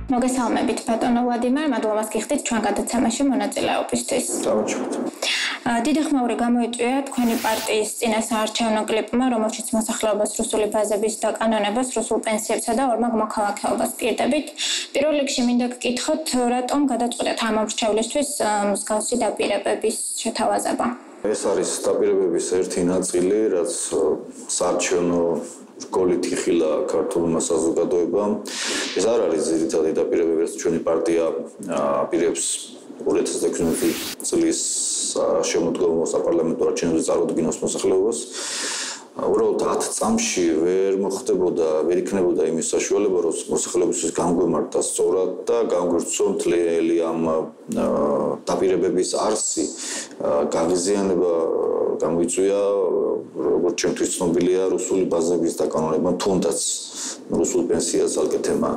მოგესალმებით ბატონო ვლადიმერ, მადლობა გიხდით ჩვენ გადაცემაში მონაწილეობისთვის. დიდი ხმაური გამოიწვია თქვენი პარტიის წინასაარჩევნო კლიპმა, რომელშიც მოსახლეობას რუსული ბაზების დაკანონებას, რუსულ პენსიებსა და ორმაგ მოქალაქეობას პირდებით. პირველ რიგში მინდა გკითხოთ, რატომ გადაწყვეტეთ ამ მრჩევლისთვის მსგავსი დაპირებების შეთავაზება? ეს არის დაპირებების ერთი ნაწილი, რაც საარჩევნო რგოლით იხილა ქართულმა საზოგადოებამ. ეს არ არის ძირითადი დაპირებები, რაც ჩვენი პარტია აპირებს 2016 წლის შემოდგომილ საპარლამენტო არჩევნებზე წარუდგინოს მოსახლეობას. უბრალოდ 10 წამში ვერ იქნებოდა იმის საშუალება, რომ მოსახლეობისთვის გამგვემართა სწორად და გამგვირთვა მთლიანი ამ დაპირებების არსი, გაღიზიანება გამოიწვია, როგორც ჩემთვის ცნობილია, რუსული ბაზების დაკანონება, თუნდაც რუსულ პენსიას ალკეთემა.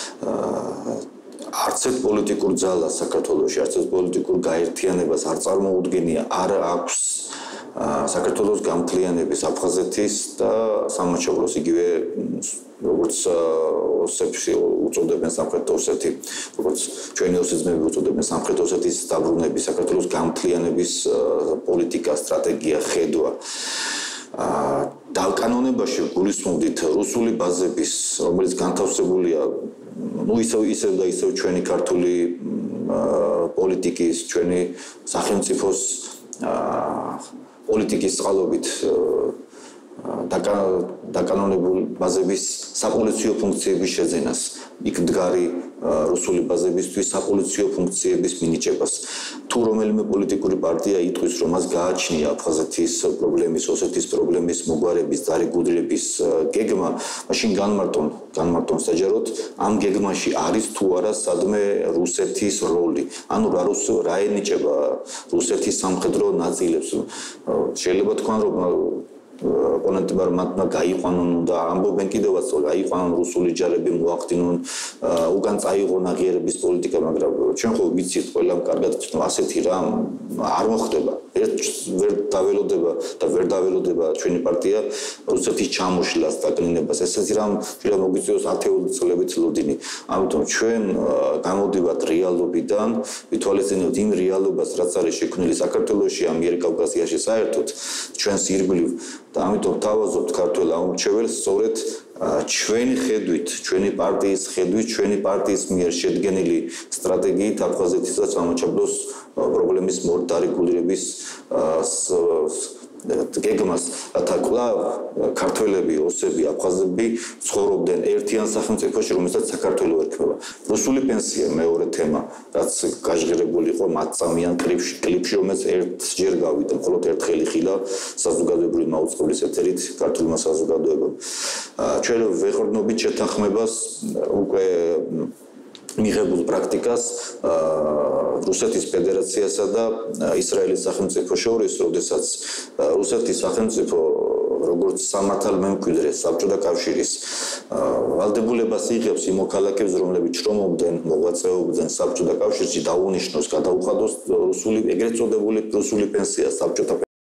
არც ერთ პოლიტიკურ ძალას საქართველოში, არც ერთ პოლიტიკურ გაერთიანებას არ წარმოუდგენია, არ აქვს საქართველოს გამთლიანების აფხაზეთის და სამაჩაბლოს იგივე როგორც ოსებში უწოდებენ სამხრეთ ოსეთი, როგორც ჩვენი ოსიზმები უწოდებენ სამხრეთ ოსეთის დაბრუნების, საქართველოს გამთლიანების პოლიტიკა, სტრატეგია, ხედვა. დაკანონებაში გულისხმობდით რუსული ბაზების, რომელიც განთავსებულია ისევ ჩვენი ქართული პოლიტიკის, ჩვენი სახელმწიფოს პოლიტიკის წყალობით დაკანონებული ბაზების საპოლიციო ფუნქციების შეძენას, იქ მდგარი რუსული ბაზებისთვის საპოლიციო ფუნქციების მინიჭებას. თუ რომელიმე პოლიტიკური პარტია იტყვის, რომ მას გააჩნია აფხაზეთის პრობლემის, ოსეთის პრობლემის მოგვარების, ძარიგუდრების გეგმა, მაშინ განმარტონ საჯაროდ ამ გეგმაში არის თუ არა სადმე რუსეთის როლი. ანუ რა ენიჭება რუსეთის სამხედრო ნაწილებს. შეიძლება თქვან, რომ ოპონენტებმა მათმა გაიყვანონ და ამბობენ კიდევაც, რომ გაიყვანონ რუსული ჯარები, მოახდინონ უკან წაიღონ აღიარების პოლიტიკა, მაგრამ ჩვენ ხო ვიცით ყველამ კარგად, რომ ასეთი რამ არ მოხდება. ვერ დაველოდება ჩვენი პარტია რუსეთის ჩამოშლას, დაკნინებას. ესეთი რამ შეიძლება მოგვიწევს ათეული წლებით ლოდინი. ამიტომ ჩვენ გამოდივართ რეალობიდან, ვითვალისწინებთ იმ რეალობას, რაც არის შექმნილი საქართველოში, ამიერკავკასიაში საერთოდ ჩვენს ირგვლივ და ამიტომ თავაზობთ ქართველ ამორჩეველს სწორედ ჩვენი ხედვით, ჩვენი პარტიის ხედვით, ჩვენი პარტიის მიერ შედგენილი სტრატეგიით აფხაზეთის და სამაჩაბლოს პრობლემის დარეგულირების გეგმას, რათა კვლავ ქართველები, ოსები, აფხაზები ცხოვრობდნენ ერთიან სახელმწიფოში, რომელსაც საქართველო ერქმევა. რუსული პენსია მეორე თემა, რაც გაჟღერებული იყო მათწამიან კლიპში, რომელიც ერთჯერ გავიდა, მხოლოდ ერთხელ იხილა საზოგადოებრივი მაუწყებლის ეთერით ქართულმა საზოგადოებამ. ჩვენ ვეყრდნობით შეთანხმებას უკვე მიღებულ პრაქტიკას რუსეთის ფედერაციასა და ისრაელის სახელმწიფო შორის, როდესაც რუსეთის სახელმწიფო როგორც სამართალ მემკვიდრე საბჭოთა კავშირის ვალდებულებას იღებს იმ მოქალაქეებს, რომლებიც შრომობდნენ, მოღვაწეობდნენ საბჭოთა კავშირში, დაუნიშნოს, გადაუხადოს რუსული ეგრეთ წოდებული რუსული პენსია საბჭოთა